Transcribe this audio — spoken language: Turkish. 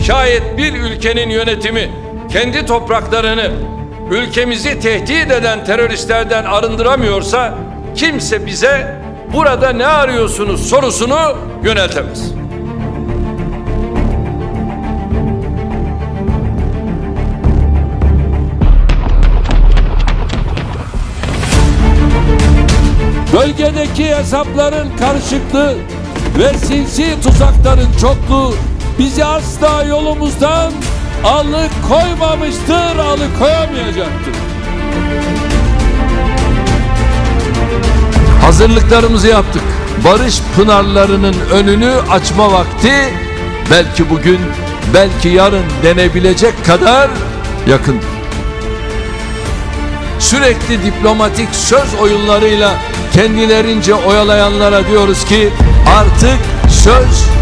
Şayet bir ülkenin yönetimi kendi topraklarını, ülkemizi tehdit eden teröristlerden arındıramıyorsa kimse bize burada ne arıyorsunuz sorusunu yöneltemez. Bölgedeki hesapların karışıklığı ve sinsi tuzakların çokluğu bizi asla yolumuzdan alıkoymamıştır, alıkoyamayacaktır. Hazırlıklarımızı yaptık. Barış pınarlarının önünü açma vakti belki bugün, belki yarın denebilecek kadar yakındır. Sürekli diplomatik söz oyunlarıyla kendilerince oyalayanlara diyoruz ki artık söz